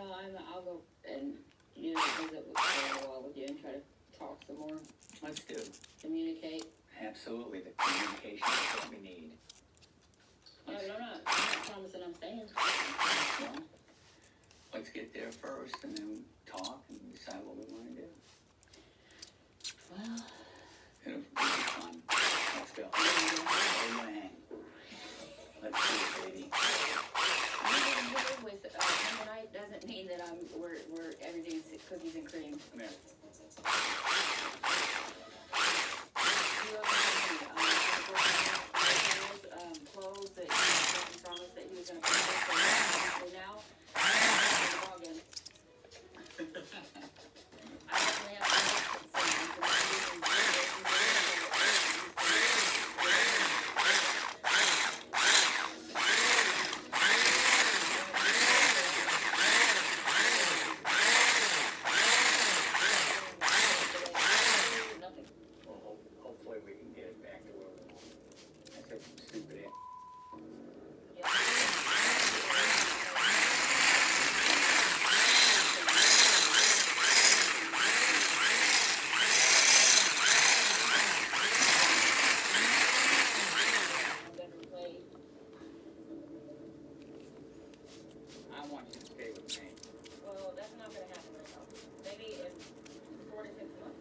I'll go and visit with for a while with you and try to talk some more. Let's do. Communicate. Absolutely, the communication is what we need. I'm not promising I'm staying. Well, let's get there first and then talk and decide what we want to do. Well, It'll be fun. Let's go. Amen. Let's do it, baby. being here with tonight doesn't mean that we're everything's cookies and cream. Come here. Clothes that he promised that he was going to put in now. I definitely nothing. Well, hopefully we can get it back to where we want. That's a stupid answer. I want you to stay with me. Well, that's not going to happen right now. Maybe in 4 to 6 months.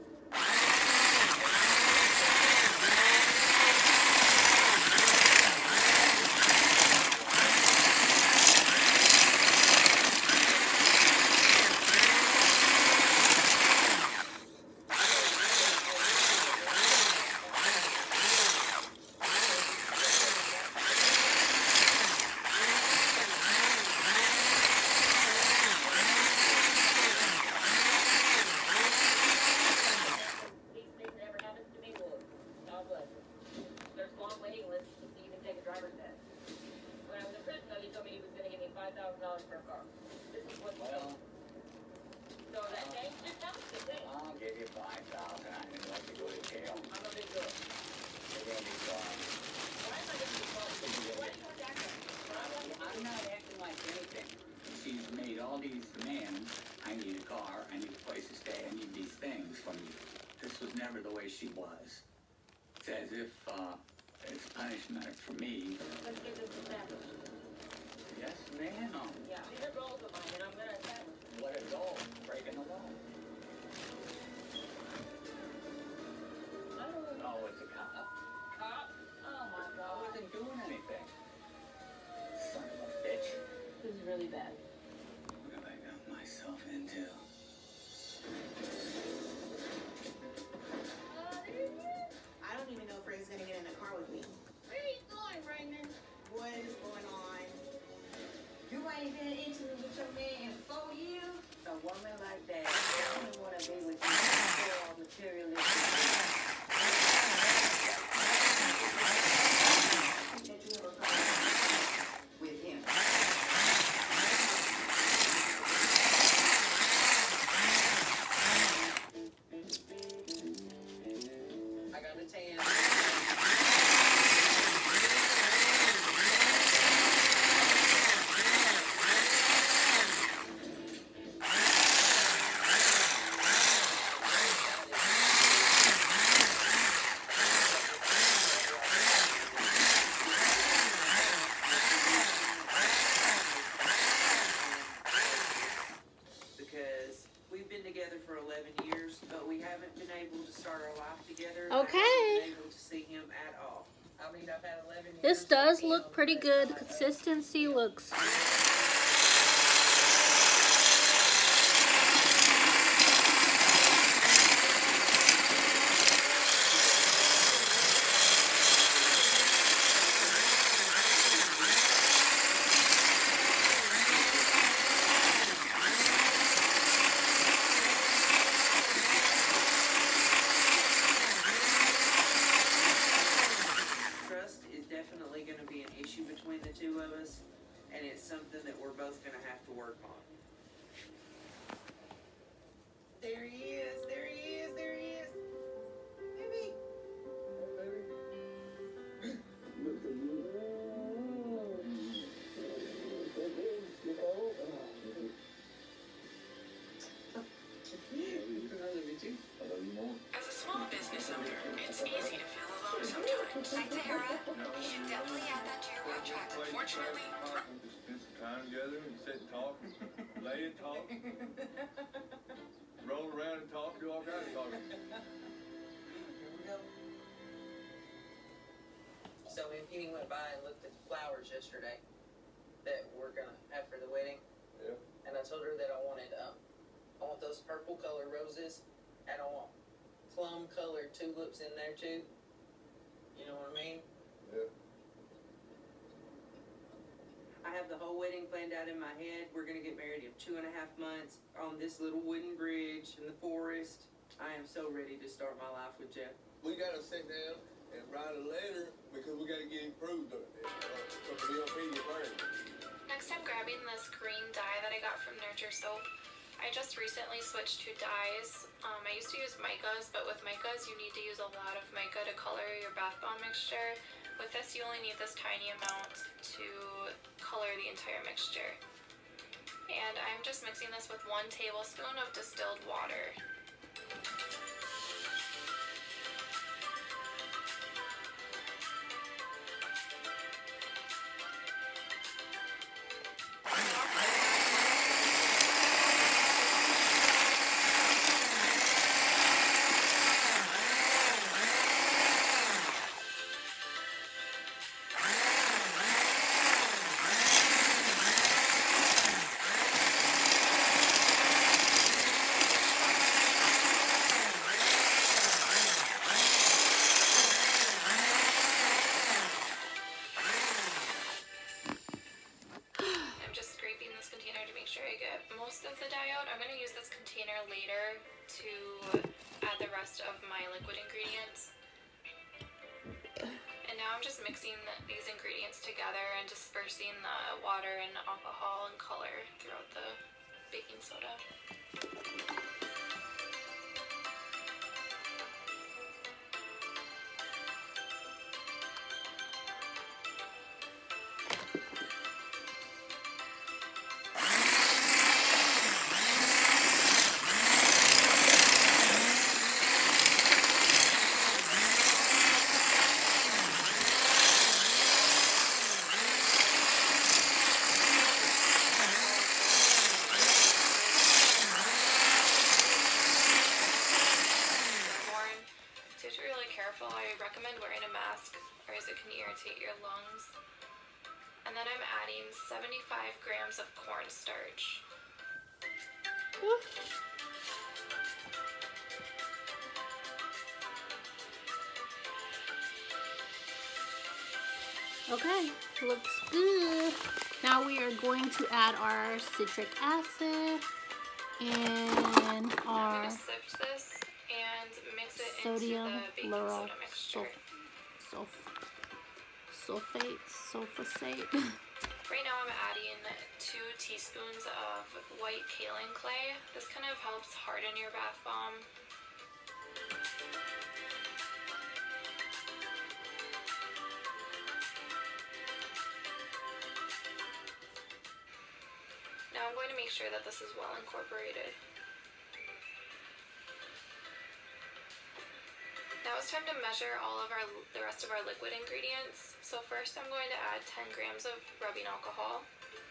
These things never happens to me, Lord. God bless it. There's long waiting lists to even take a driver's test. When I was in prison, though, he told me he was going to give me $5,000 per car. This is what he told me. So that changed just now? Just saying. I'll give you 5,000. I didn't like to go to jail. I'm a big girl. You're going to be fine. Why am I going to be called? Why are you acting? I'm not acting like anything. She's made all these demands. I need a car. I need a place to stay. I need these things from you. This was never the way she was. It's as if it's punishment for me. Let's get this established. Yes, ma'am. Yeah, these are goals of mine, and I'm going to establish them. What a goal. Breaking the law. I don't know. Oh, it's a cop. Cop? Oh, my I God. wasn't doing anything. Son of a bitch. This is really bad. What have I got myself into? I don't even know if Ray's gonna get in the car with me. Where are you going, Raymond? What is going on? You ain't been intimate with your man in 4 years? A woman like that, I don't want to be with you. So all materialistic. That you ever cried with him? I got a tan. Because we've been together for 11 years, but we haven't been able to start our life together. Okay. I haven't been able to see him at all. I mean, I've had 11 years. This does with him, look pretty but good. not- Consistency looks. Trust is definitely going to be an issue between the two of us, and it's something that we're both going to have to work on. There he is, there he is, there he is. Baby. Unfortunately. Just spend some time together and sit and talk, lay and talk, roll around and talk, do all kinds of talking. Here we go. So me and Petey went by and looked at the flowers yesterday that we're gonna have for the wedding. Yeah. And I told her that I want those purple color roses, and I want plum colored tulips in there too. You know what I mean? Yeah. I have the whole wedding planned out in my head. We're gonna get married in 2.5 months on this little wooden bridge in the forest. I am so ready to start my life with Jeff. We gotta sit down and write a letter because we gotta get it approved from the LP get married. Next, I'm grabbing this green dye that I got from Nurture Soap. I just recently switched to dyes. I used to use micas, but with micas you need to use a lot of mica to color your bath bomb mixture. With this you only need this tiny amount to color the entire mixture. And I'm just mixing this with 1 tablespoon of distilled water. Later to add the rest of my liquid ingredients. And now I'm just mixing these ingredients together and dispersing the water and alcohol and color throughout the baking soda. I recommend wearing a mask, or as it can irritate your lungs. And then I'm adding 75 grams of cornstarch. Okay, looks good. Now we are going to add our citric acid and our I'm going to sift this and mix it sodium into the baking lauryl soda mixture. sulfate. Right now I'm adding 2 teaspoons of white kaolin clay. This kind of helps harden your bath bomb. Now I'm going to make sure that this is well incorporated. Now it's time to measure all of the rest of our liquid ingredients. So first I'm going to add 10 grams of rubbing alcohol.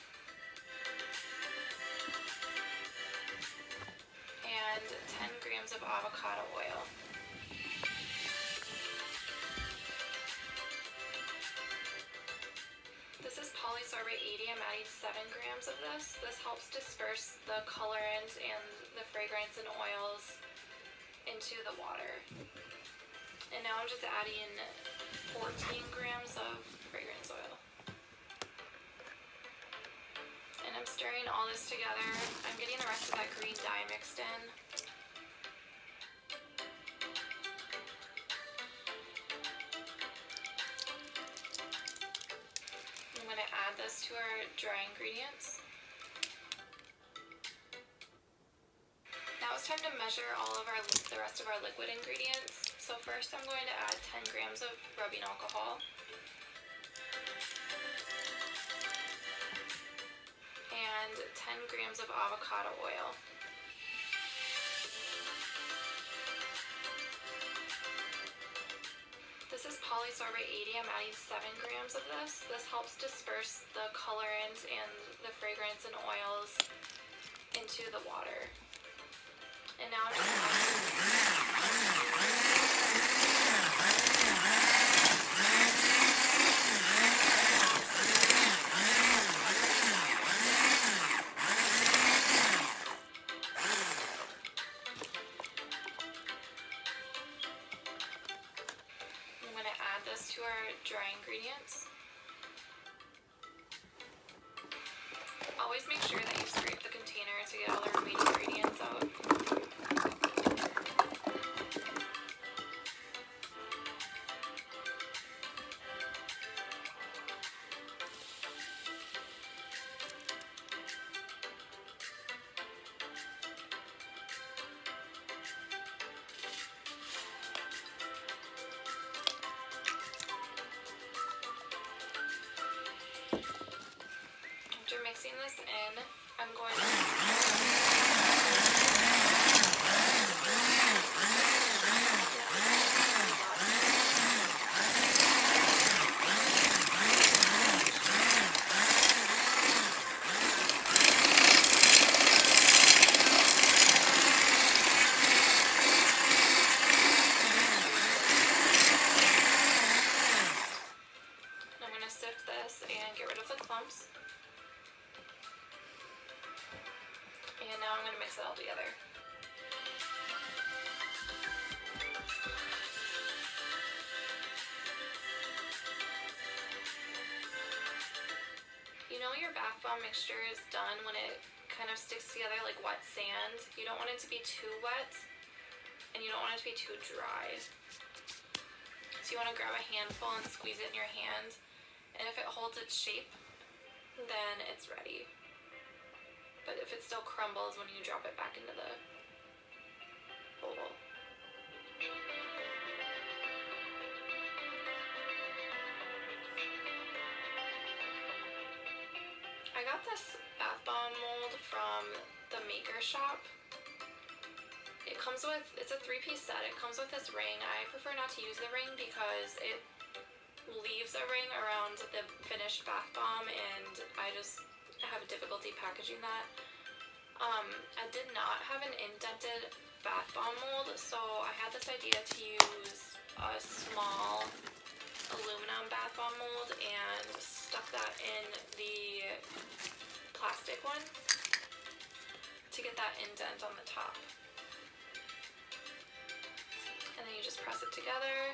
And 10 grams of avocado oil. This is polysorbate 80. I'm adding 7 grams of this. This helps disperse the colorant and the fragrance and oils into the water. And now I'm just adding 14 grams of fragrance oil. And I'm stirring all this together. I'm getting the rest of that green dye mixed in. I'm going to add this to our dry ingredients. Now it's time to measure all of the rest of our liquid ingredients. So first I'm going to add 10 grams of rubbing alcohol. And 10 grams of avocado oil. This is polysorbate 80. I'm adding 7 grams of this. This helps disperse the colorants and the fragrance and oils into the water. And now I'm going to add this to our dry ingredients. Always make sure that you scrape the container to get all the remaining ingredients out. After mixing this in, I'm going to sift this and get rid of the clumps. And now I'm going to mix it all together. You know your bath bomb mixture is done when it kind of sticks together like wet sand. You don't want it to be too wet and you don't want it to be too dry. So you want to grab a handful and squeeze it in your hand, and if it holds its shape, then it's ready. But if it still crumbles when you drop it back into the bowl. I got this bath bomb mold from the Maker Shop. It comes with, it's a 3-piece set. It comes with this ring. I prefer not to use the ring because it leaves a ring around the finished bath bomb, and I just have difficulty packaging that. I did not have an indented bath bomb mold, so I had this idea to use a small aluminum bath bomb mold and stuck that in the plastic one to get that indent on the top. And then you just press it together.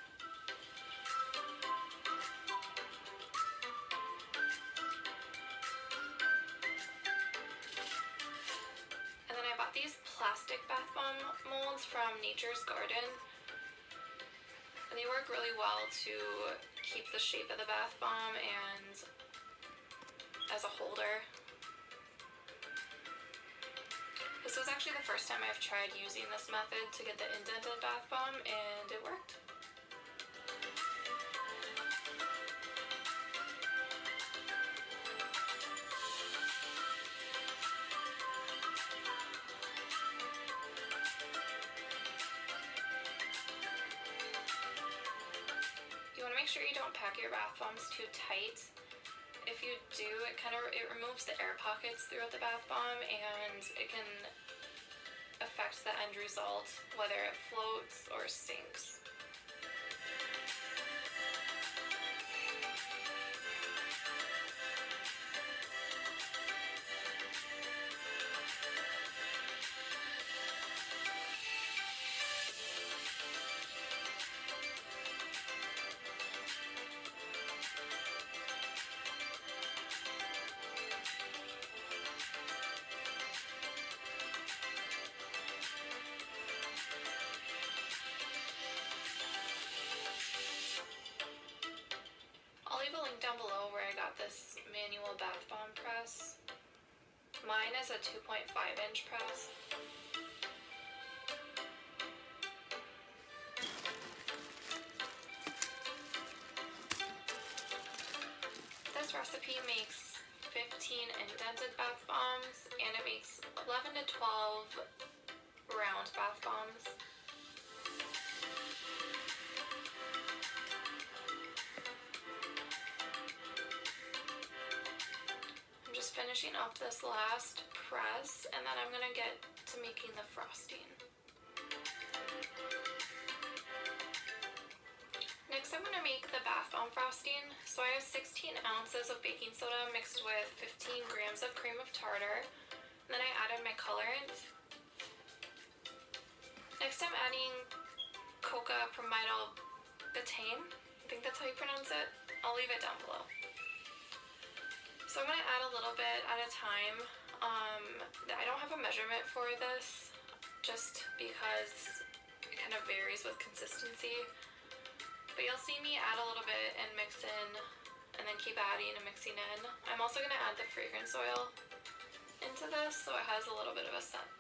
And then I bought these plastic bath bomb molds from Nature's Garden. And they work really well to keep the shape of the bath bomb and as a holder. This was actually the first time I've tried using this method to get the indented bath bomb, and it worked. You want to make sure you don't pack your bath bombs too tight. If you do, it removes the air pockets throughout the bath bomb, and it can affect the end result, whether it floats or sinks. I'll leave a link down below where I got this manual bath bomb press. Mine is a 2.5-inch press. This recipe makes 15 indented bath bombs, and it makes 11 to 12 round bath bombs. finishing up this last press, and then I'm gonna get to making the frosting. Next, I'm gonna make the bath bomb frosting. So I have 16 ounces of baking soda mixed with 15 grams of cream of tartar. And then I added my colorant. Next, I'm adding coca promidyl betaine. I think that's how you pronounce it. I'll leave it down below. So I'm gonna add a little bit at a time. I don't have a measurement for this, just because it kind of varies with consistency. But you'll see me add a little bit and mix in, and then keep adding and mixing in. I'm also gonna add the fragrance oil into this, so it has a little bit of a scent.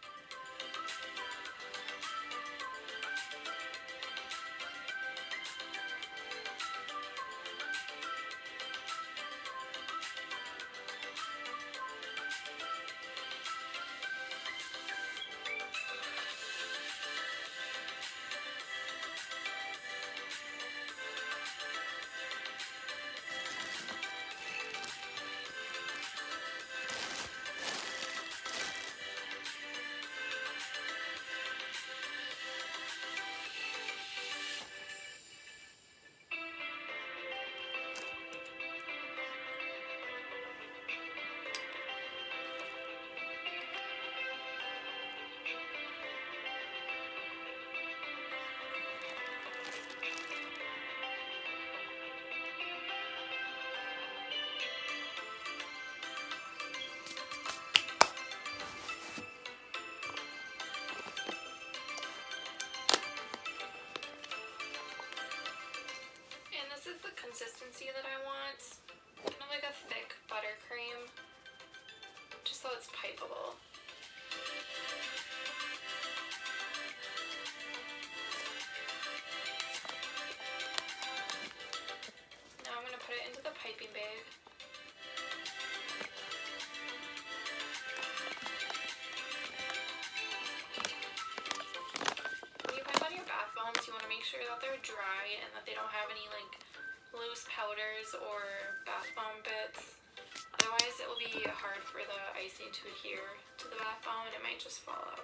Consistency that I want, kind of like a thick buttercream, just so it's pipeable. Now I'm going to put it into the piping bag. When you pipe on your bath bombs, you want to make sure that they're dry and that they don't have any like loose powders or bath bomb bits. Otherwise it will be hard for the icing to adhere to the bath bomb and it might just fall out.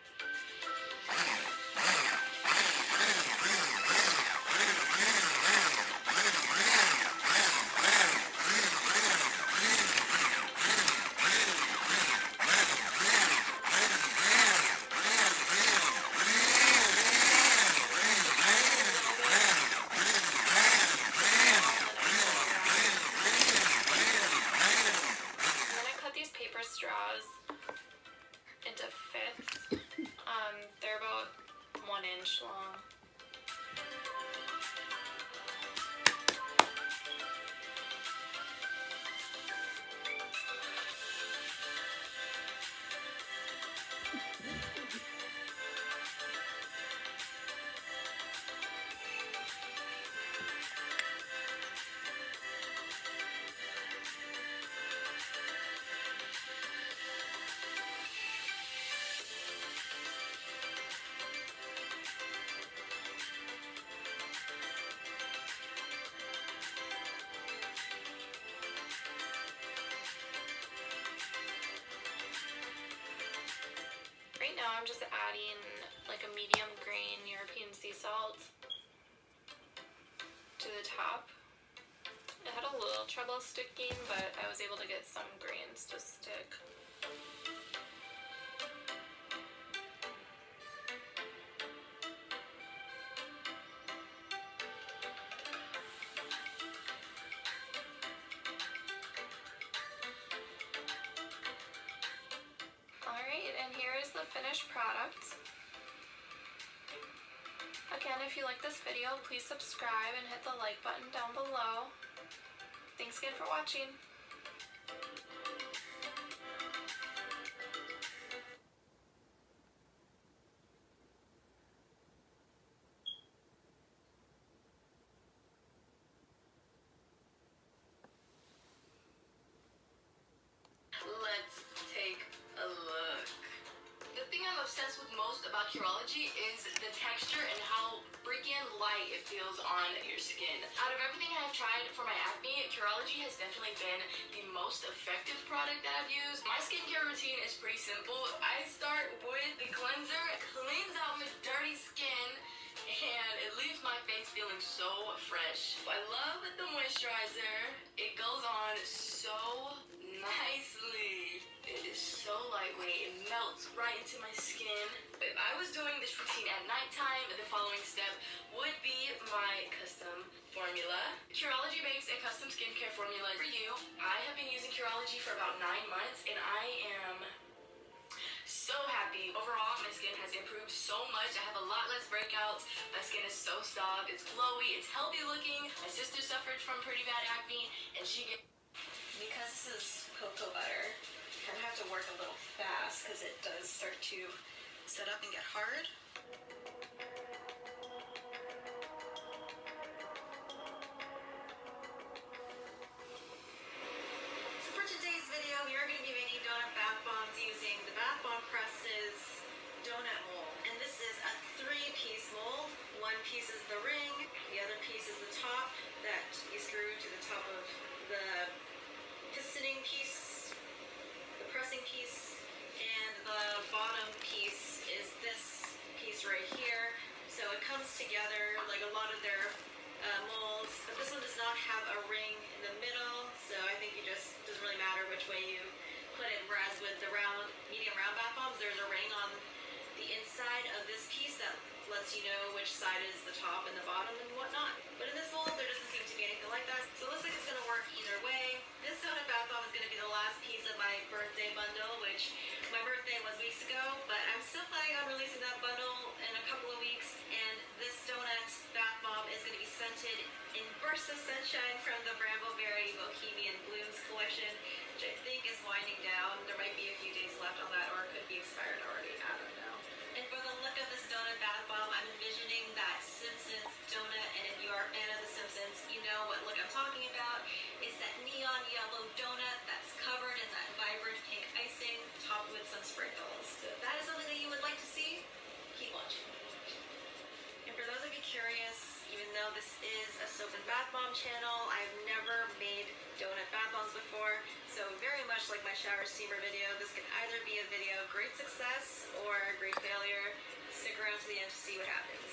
Straws into fifths. They're about 1 inch long. Right now I'm just adding like a medium grain European sea salt to the top. It had a little trouble sticking, but I was able to get some grains to stick. Finished product. Again, if you like this video, please subscribe and hit the like button down below. Thanks again for watching. Let's take a look. The thing I'm obsessed with most about Curology is the texture and how freaking light light it feels on your skin. Out of everything I've tried for my acne, Curology has definitely been the most effective product that I've used. My skincare routine is pretty simple. I start with the cleanser, cleans out my dirty skin, and it leaves my face feeling so fresh. I love the moisturizer. It goes on so nicely. It is so lightweight. It melts right into my skin. If I was doing this routine at nighttime, the following step would be my custom formula. Curology makes a custom skincare formula for you. I have been using Curology for about 9 months, and I am so happy. Overall, my skin has improved so much. I have a lot less breakouts. My skin is so soft. It's glowy. It's healthy looking. My sister suffered from pretty bad acne, and she get... Because this is cocoa butter, I have to work a little fast because it does start to set up and get hard. So for today's video, we are going to be making donut bath bombs using the Bath Bomb Presses donut mold. And this is a 3-piece mold. One piece is the ring, the other piece is the top that you screw to the top of the pistoning piece, the pressing piece, and the bottom piece is this piece right here. So it comes together like a lot of their molds, but this one does not have a ring in the middle, so I think it just doesn't really matter which way you put it, whereas with the round, medium round bath bombs, there's a ring on the inside of this piece that lets you know which side is the top and the bottom and whatnot. But in this mold, there doesn't seem to be anything like that, so it looks like it's going to work either way. This donut bath bomb is going to be the last piece of my birthday bundle, which my birthday was weeks ago, but I'm still planning on releasing that bundle in a couple of weeks, and this donut bath bomb is going to be scented in Bursts of Sunshine from the Brambleberry Bohemian Blooms collection, which I think is winding down. There might be a few days left on that, or it could be expired already, I don't know. And for the look of this donut bath bomb, I'm envisioning that Simpsons donut, and if you are a fan of The Simpsons, you know what look I'm talking about. It's that neon yellow donut that's covered in that vibrant pink icing, topped with some sprinkles. So if that is something that you would like to see, keep watching. And for those of you curious, even though this is a soap and bath bomb channel, I've never made donut bath bombs before, so very much like my shower steamer video, this can either be a video of great success or a great failure. Stick around to the end to see what happens.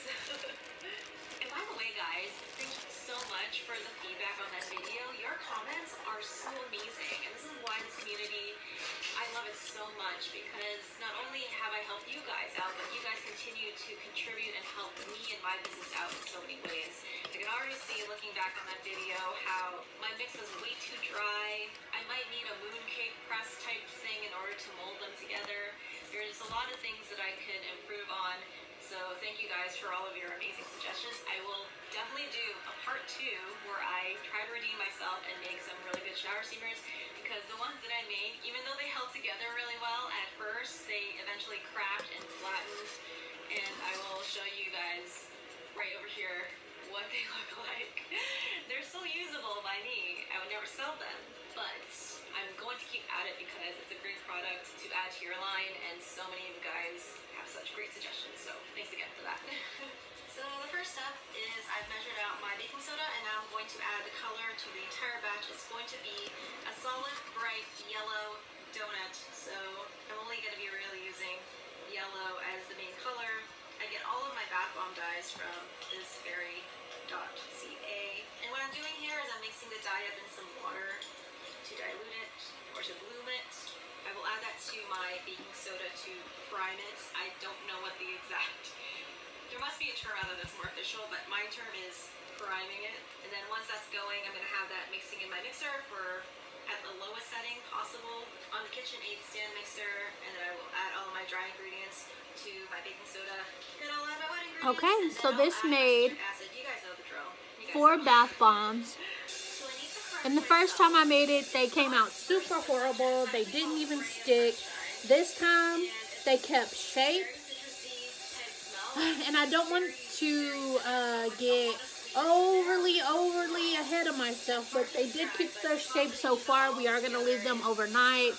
And by the way, guys, thank you so much for the feedback on that video. Your comments are so amazing, and this is why this community, I love it so much, because not only have I helped you guys out, but you guys continue to contribute and help me and my business out in so many ways. You can already see, looking back on that video, how my mix was way too dry. I might need a mooncake press type thing in order to mold them together. There's a lot of things that I could improve on, so thank you guys for all of your amazing suggestions. I will definitely do a part 2 where I try to redeem myself and make some really good shower steamers, because the ones that I made, even though they held together really well at first, they eventually cracked and flattened, and I will show you guys right over here what they look like. They're still usable by me. I would never sell them, but I'm going to keep at it because it's a great product to add to your line, and so many of you guys have such great suggestions, so thanks again for that. So the first step is I've measured out my baking soda, and now I'm going to add the color to the entire batch. It's going to be a solid, bright yellow donut, so I'm only going to be really using yellow as the main color. I get all of my bath bomb dyes from this Fairy.ca, and what I'm doing here is I'm mixing the dye up in some water to dilute it or to bloom it. I will add that to my baking soda to prime it. I don't know what the exact, there must be a term out of that's more official, but my term is priming it. And then once that's going, I'm going to have that mixing in my mixer for at the lowest setting possible on the KitchenAid stand mixer, and then I will add all of my dry ingredients to my baking soda. Then I'll add my wet ingredients. Okay, so this made acid. You guys know the drill. 4 bath bombs. And the first time I made it, they came out super horrible. They didn't even stick. This time, they kept shape. And I don't want to get overly ahead of myself, but they did keep their shape so far. We are going to leave them overnight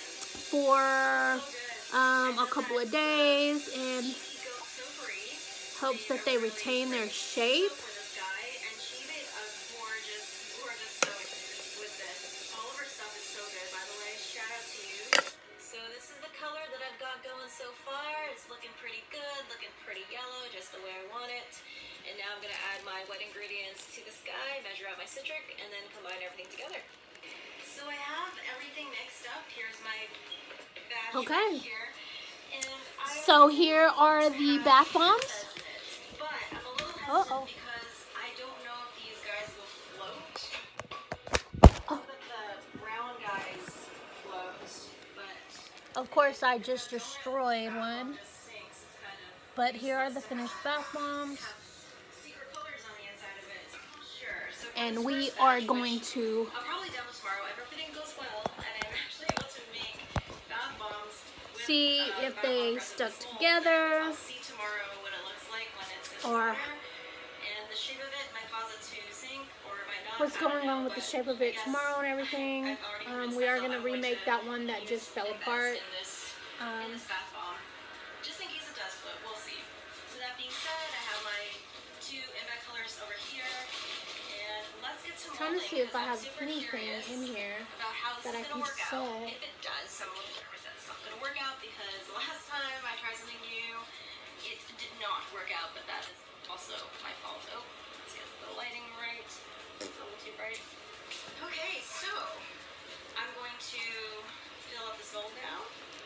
for a couple of days, and Hopes that they retain their shape. For this guy, and she made a gorgeous soap with this. All of her stuff is so good, by the way. Shout out to you. So this is the color that I've got going so far. It's looking pretty good, looking pretty yellow, just the way I want it. And now I'm gonna add my wet ingredients to this guy, measure out my citric, and then combine everything together. So I have everything mixed up. Here's my batch right here. And So here are the bath bombs. but I'm a little hesitant because I don't know if these guys will float. But the brown guys float, but Of course, I just destroyed one. just sinks. It's kind of But here are the finished bath bombs. secret colors on the inside of it. Sure. So for And this we first are batch, going which to I'll probably demo tomorrow if everything goes well, and I'm actually able to make bath bombs with, see if bath they bomb stuck presses mold. together. I'll see tomorrow what it looks like when it's in Or water, and the shape of it might cause it to sink or it might not. what's I don't going know, on with the but shape of I it guess tomorrow and everything. I've already convinced We are myself going to I'm remake to that one that use just fell invest apart. in this bath bomb, just in case it does float. We'll see. So that being said, I have my 2 Impact colors over here, and let's get to Trying to molding, see if I because I'm have super anything curious in here about how this that I is can gonna work out. set. If it does, I'm a little nervous that it's not gonna work out because the last time I tried something new, it did not work out, but that is also my fault. Oh, let's get the lighting right. It's a little too bright. Okay, so I'm going to fill up this mold now.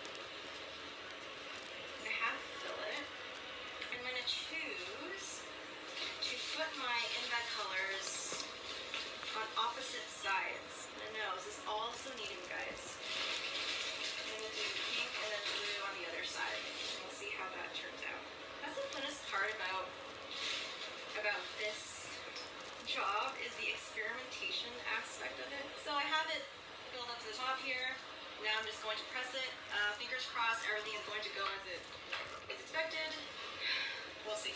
I'm gonna half fill it. I'm gonna choose to put my Invet colors on opposite sides. The nose is also needing, guys. I'm gonna do pink and then blue on the other side. And we'll see how that turns out. That's the funnest part about this job is the experimentation aspect of it. So I have it filled up to the top here. Now I'm just going to press it. Fingers crossed, everything is going to go as it is expected. We'll see.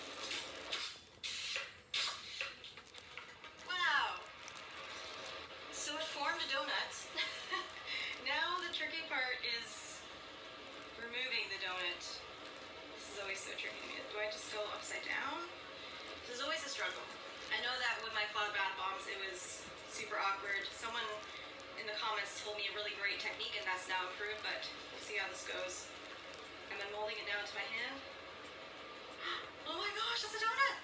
Wow. So it formed a donut. Now the tricky part is removing the donut. This is always so tricky to me. Do I just go upside down? This is always a struggle. I know that with my cloud bath bombs, it was super awkward. Someone in the comments told me a really great technique, and that's now improved, but we'll see how this goes. I'm molding it now into my hand. Oh my gosh, that's a donut!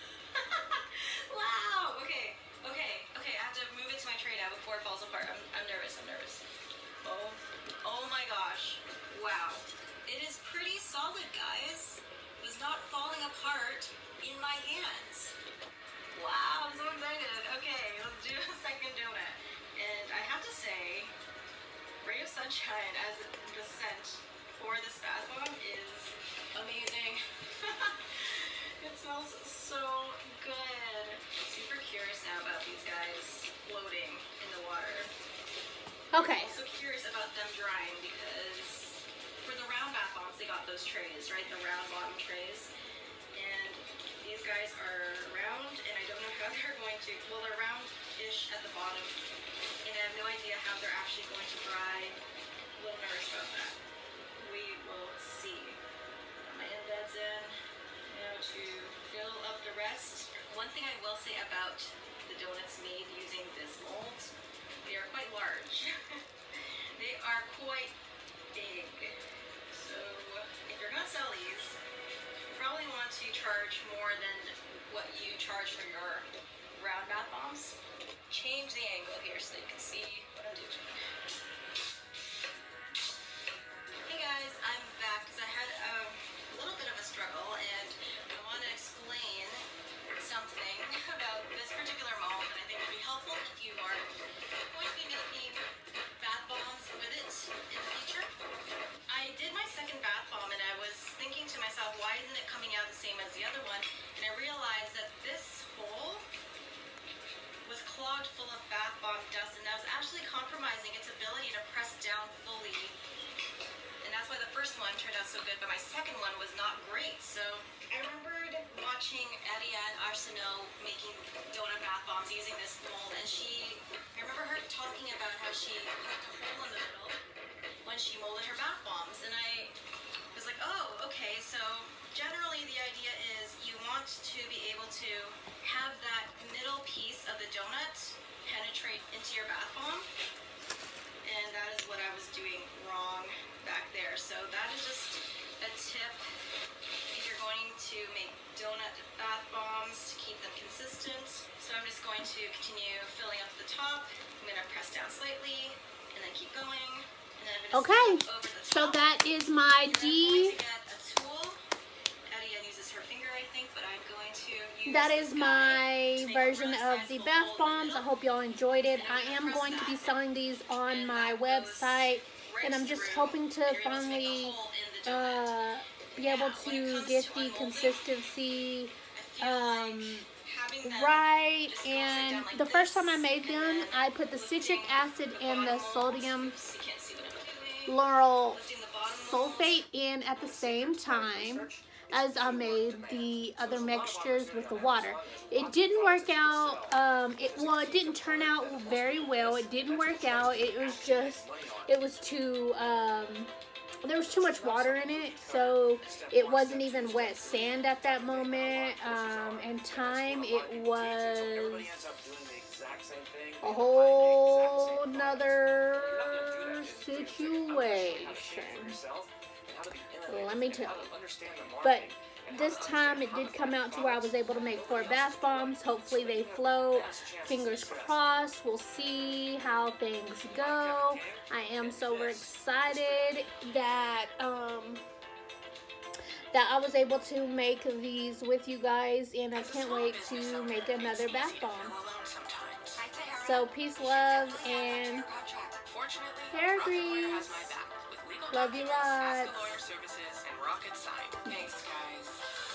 Wow! Okay. I have to move it to my tray now before it falls apart. I'm nervous. Oh my gosh. Wow. It is pretty solid, guys. It is not falling apart in my hands. Wow, I'm so excited. Okay, let's do a second donut. And I have to say, Ray of Sunshine as the scent for this bath bomb is amazing. It smells so good. Super curious now about these guys floating in the water. Okay. I'm also curious about them drying because for the round bath bombs, they got those trays, right? The round bottom trays. And these guys are round, and I don't know how they're going to, well, they're round-ish at the bottom, and I have no idea how they're actually going to dry. A little nervous about that. We will see. My embeds in, now to fill up the rest. One thing I will say about the donuts made using this mold, they are quite large. They are quite big. So if you're gonna sell these, you probably want to charge more than what you charge for your round bath bombs. Change the angle here so you can see what I'm doing. Hey guys, I'm back because I had a little bit of a struggle and I want to explain something about this particular mold that I think would be helpful if you are going to be making bath bombs with it in the future. I did my second bath bomb and I was thinking to myself, why isn't it coming out the same as the other one? And I realized that this hole was clogged full of bath bomb dust, and that was actually compromising its ability to press down fully. And that's why the first one turned out so good, but my second one was not great. So I remembered watching Ariane Arsenault making donut bath bombs using this mold, and I remember her talking about how she poked a hole in the middle when she molded her bath bombs, and I was like, oh, okay, so generally the idea is you want to be able to have that middle piece of the donut penetrate into your bath bomb. And that is what I was doing wrong back there. So that is just a tip if you're going to make donut bath bombs to keep them consistent. So I'm just going to continue filling up the top. I'm going to press down slightly and then keep going. And then I'm going to over the top. So that is my That is my version of the bath bombs. I hope y'all enjoyed it. I am going to be selling these on my website, and I'm just hoping to finally be able to get the consistency right. And the first time I made them, I put the citric acid and the sodium lauryl sulfate in at the same time as I made the other mixtures with the water. It didn't work out. It didn't turn out very well. It didn't work out. It was too, there was too much water in it, so it wasn't even wet sand at that moment. And time, it was a whole nother situation. Let me tell you. But this time it did come out to where I was able to make 4 bath bombs. Hopefully they float. Fingers crossed. We'll see how things go. I am so excited that that I was able to make these with you guys, and I can't wait to make another bath bomb. So peace, love, and hair grease. Love you lots. Services and rocket sign. Thanks, guys.